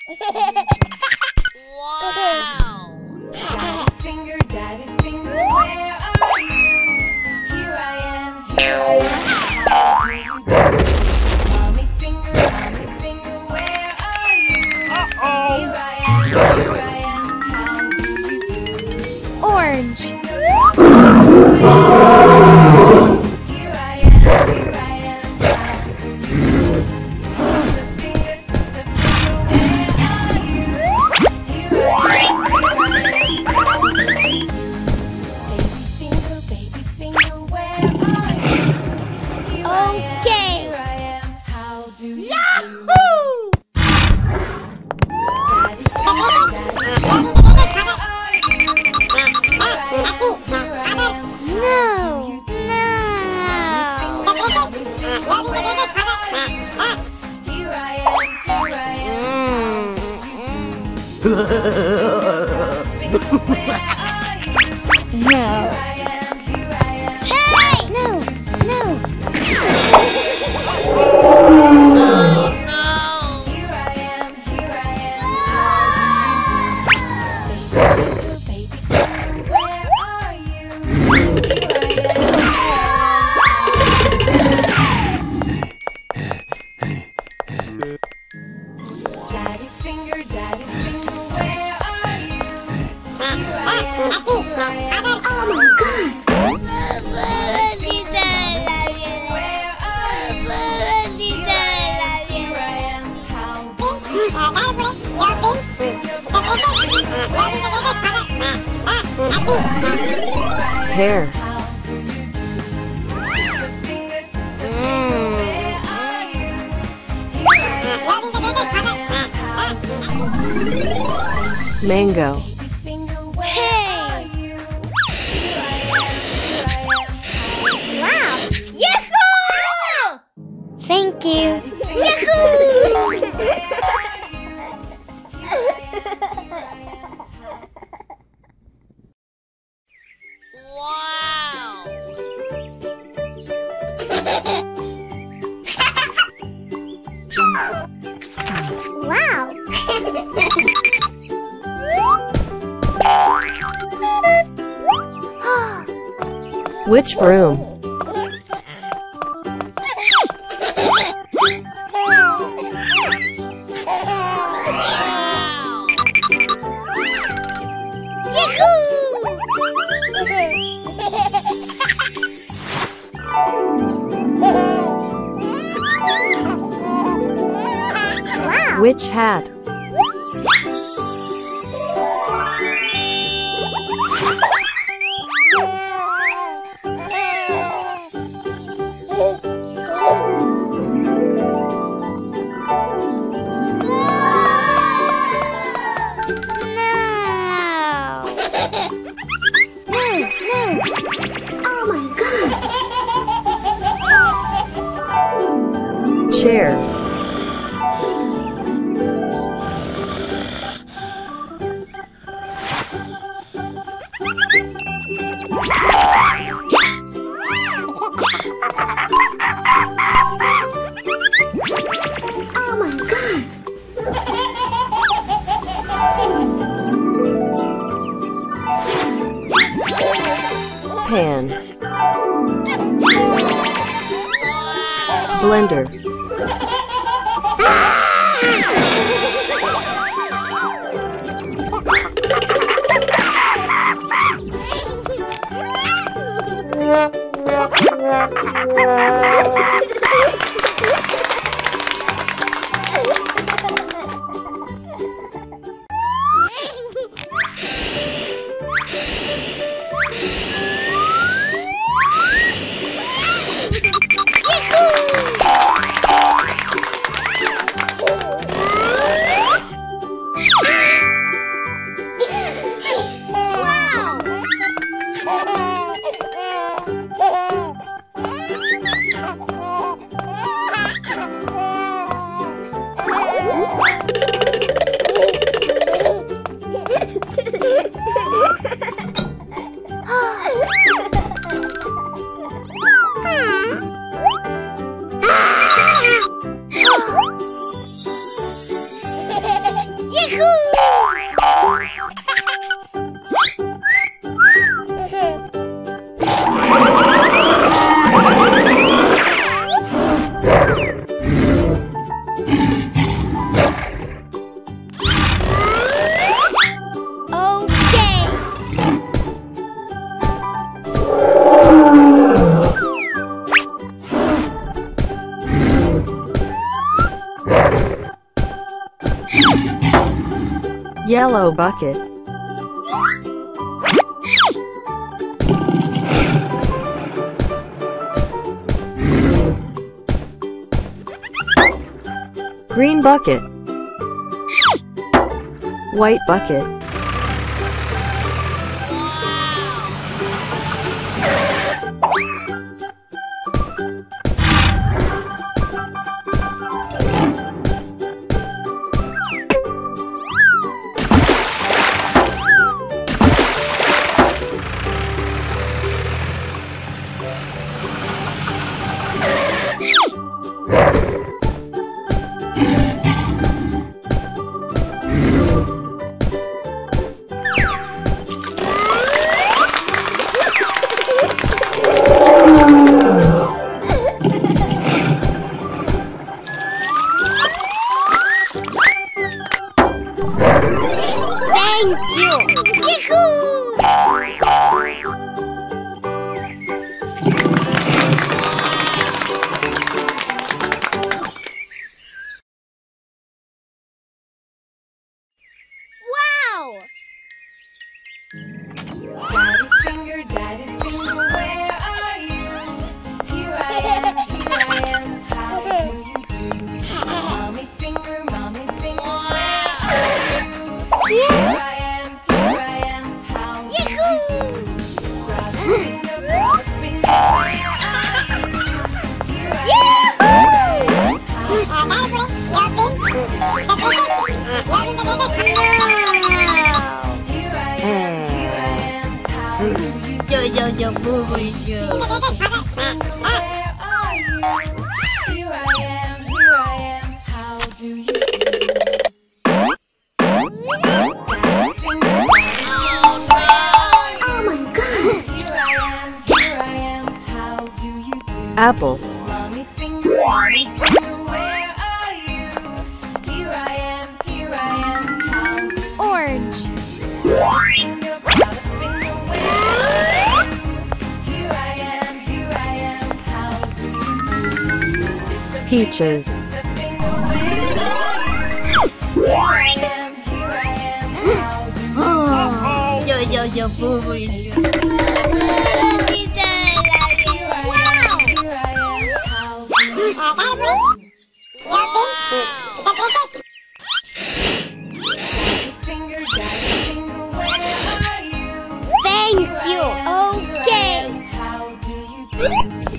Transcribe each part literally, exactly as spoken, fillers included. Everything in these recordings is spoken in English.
Wow! Daddy finger, daddy finger, where are you? Here I am, here I am, how do you do? Mommy finger, mommy finger, where are you? Uh-oh! Here I am, here I am, how do you do? Orange. Here I am, here I am, how do you do? Sister finger, sister finger, where are you? Here I am, here I am, how do you do? Baby finger, baby finger, where are you? Here I am, Okay. here I am, how do you do? Yahoo! Daddy finger, daddy finger, where are you? Here I am, here I am, No. No. mommy finger, mommy finger, where are you? Here I am, here I am, Mm. finger, where are you? No. Here I am, here I am. Hey! No. No. Here I am, here I am. Baby finger, baby finger, where are you? Here I am. Daddy finger, daddy finger, where are you? Here I am, here I am. Oh my God. Where are you? Here I am, how do you do? Hair. How do you do? Sister finger, sister finger, where are you? Here I am, here I am, how do you do? Mango. Baby finger, where Hey. are you? Here I am, here I am, how do you Wow. Yahoo! Thank you. do? Yahoo! Wow! Wow. Which room? Wow! Wow. Which hat? No. No, no. Oh my God. Chair. Oh my God. Pan. Blender. Yellow bucket. Green bucket. White bucket. Thank you! Yahoo! Wow! Daddy finger, daddy finger, where are you? Here I am, here I am, how do you do? Mommy finger, mommy finger, where are you? Here I am, here I am, how do you do? Brother finger, brother finger, where are you? Here I am, here I am, how do you do? Here I am, here I am, how do you do? Yo yo yo boo boo yo. Where are you? Here I am, here I am, how do you do? Daddy finger, Oh my god! here I am, here I am, how do you do? Apple. Mommy finger, mommy finger, where are you? Here I am, here I am, how do you do? Orange. Finger, brother finger, where are you? Here I am, here I am, how do you do? Sister finger, Peaches. sister finger, where are you? Here I am, here I am, how do you do? Yo yo yo boo boo yo. Here I am, here I am, how do you do? Daddy finger, daddy finger, where are you? Thank Here I you! am, here I Okay! am, how do you do?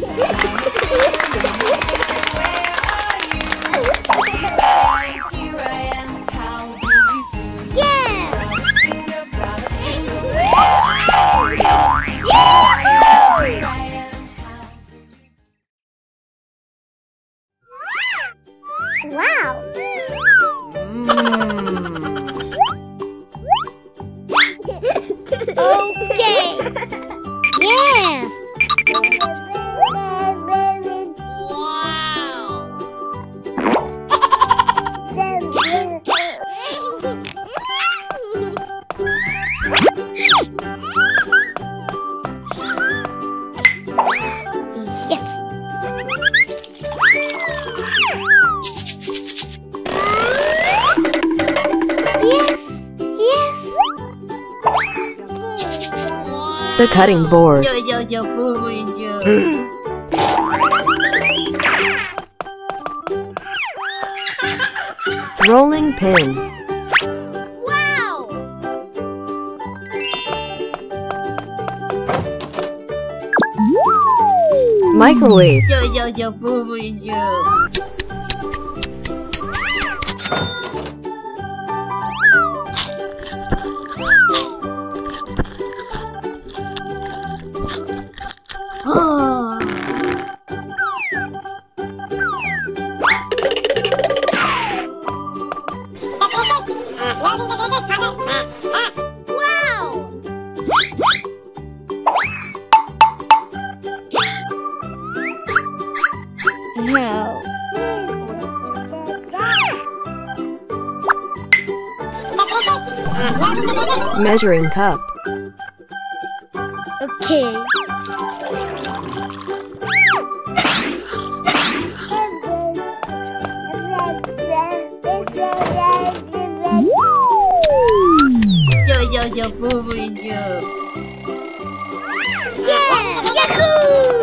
Where are you? Here I am, here I am, how do you do? Yes! Finger, brother finger, where are you? Here I am, here I am, how do you do? Wow! Okay! Yes! Yes! Yes! Yes! The cutting board. Yo yo yo boo boo yo. Rolling pin. Wow! Microwave. Yo yo yo boo boo yo. Oh. Wow! No. Measuring cup. Okay. Yo yo yo boo boo yo. Yeah! Yahoo!